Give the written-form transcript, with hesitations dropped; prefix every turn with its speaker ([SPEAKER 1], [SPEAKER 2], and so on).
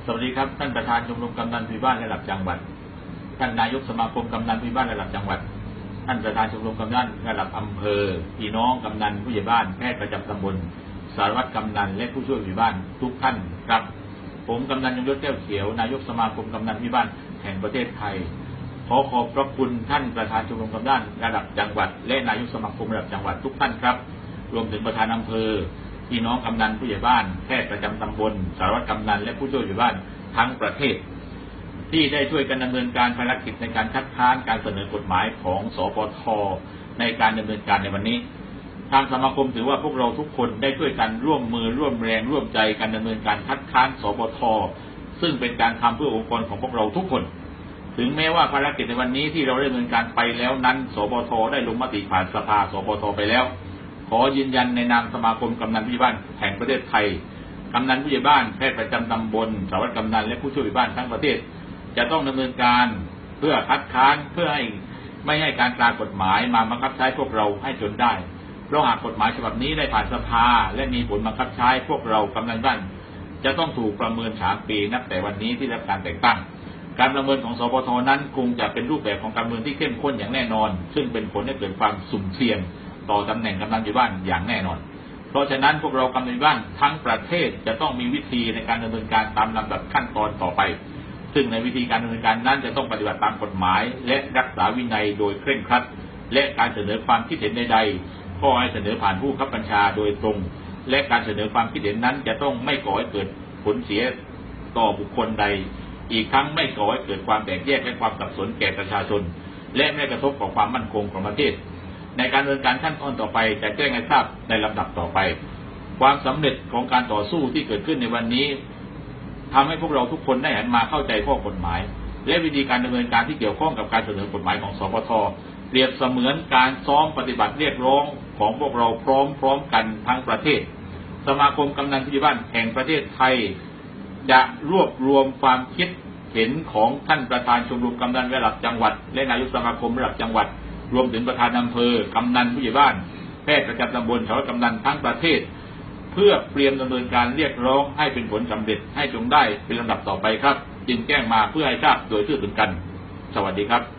[SPEAKER 1] สวัสดีครับท่านประธานชมรมกำนันผู้ใหญ่บ้านระดับจังหวัดท่านนายกสมาคมกำนันผู้ใหญ่บ้านระดับจังหวัดท่านประธานชมรมกำนันระดับอำเภอพี่น้องกำนันผู้ใหญ่บ้านแพทย์ประจำตำบลสารวัตรกำนันและผู้ช่วยผู้ใหญ่บ้านทุกท่านครับผมกำนันยงยศแก้วเขียวนายกสมาคมกำนันผู้ใหญ่บ้านแห่งประเทศไทยขอขอบพระคุณท่านประธานชมรมกำนันระดับจังหวัดและนายกสมาคมระดับจังหวัดทุกท่านครับรวมถึงประธานอำเภอพี่น้องกำนันผู้ใหญ่บ้านแพทย์ประจำตำบลสารวัตรกำนันและผู้ช่วยผู้ใหญ่บ้านทั้งประเทศที่ได้ช่วยกันดำเนินการภารกิจในการคัดค้านการเสนอกฎหมายของสปท.ในการดำเนินการในวันนี้ทางสมาคมถือว่าพวกเราทุกคนได้ช่วยกันร่วมมือร่วมแรงร่วมใจกันดำเนินการคัดค้านสปท.ซึ่งเป็นการทำเพื่อองค์กรของพวกเราทุกคนถึงแม้ว่าภารกิจในวันนี้ที่เราได้ดำเนินการไปแล้วนั้นสปท.ได้ลงมติผ่านสภาสปท.ไปแล้วขอยืนยันในนามสมาคมกำนันผู้ใหญ่บ้านแห่งประเทศไทยกำนันผู้ใหญ่บ้านแพทย์ประจำตำบลสารวัตรกำนันและผู้ช่วยผู้ใหญ่บ้านทั้งประเทศจะต้องดำเนินการเพื่อคัดค้านเพื่อให้ไม่ให้การตรากฎหมายมาบังคับใช้พวกเราให้จนได้เพราะหากกฎหมายฉบับนี้ได้ผ่านสภาและมีผลบังคับใช้พวกเรากำนันบ้านจะต้องถูกประเมิน3 ปีนับแต่วันนี้ที่ได้รับการแต่งตั้งการประเมินของสปท.นั้นคงจะเป็นรูปแบบของการเมืองที่เข้มข้นอย่างแน่นอนซึ่งเป็นผลให้เกิดความสุ่มเสี่ยงต่อตำแหน่งกำนันผู้ใหญ่บ้านอย่างแน่นอนเพราะฉะนั้นพวกเรากำนันผู้ใหญ่บ้านทั้งประเทศจะต้องมีวิธีในการดำเนินการตามลำดับขั้นตอนต่อไปซึ่งในวิธีการดำเนินการนั้นจะต้องปฏิบัติตามกฎหมายและรักษาวินัยโดยเคร่งครัดและการเสนอความคิดเห็นใดๆก็ให้เสนอผ่านผู้บังคับบัญชาโดยตรงและการเสนอความคิดเห็นนั้นจะต้องไม่ก่อให้เกิดผลเสียต่อบุคคลใดอีกทั้งไม่ก่อให้เกิดความแตกแยกและความสับสนแก่ประชาชนและไม่กระทบต่อความมั่นคงของประเทศในการดำเนินการขั้นตอนต่อไปจะแจ้งให้ทราบในลำดับต่อไปความสำเร็จของการต่อสู้ที่เกิดขึ้นในวันนี้ทำให้พวกเราทุกคนได้หันมาเข้าใจข้อกฎหมายและวิธีการดำเนินการที่เกี่ยวข้องกับการเสนอกฎหมายของสปท.เปรียบเสมือนการซ้อมปฏิบัติเรียกร้องของพวกเราพร้อมกันทั้งประเทศสมาคมกำนันผู้ใหญ่บ้านแห่งประเทศไทยจะรวบรวมความคิดเห็นของท่านประธานชมรมกำนันระดับจังหวัดและนายกสมาคมระดับจังหวัดรวมถึงประธานอำเภอกำนันผู้ใหญ่บ้านแพทย์ประจำตำบลสารวัตรกำนันทั้งประเทศเพื่อเตรียมดำเนินการเรียกร้องให้เป็นผลสำเร็จให้จงได้เป็นลำดับต่อไปครับจึงแจ้งมาเพื่อให้ทราบโดยทั่วถึงกันสวัสดีครับ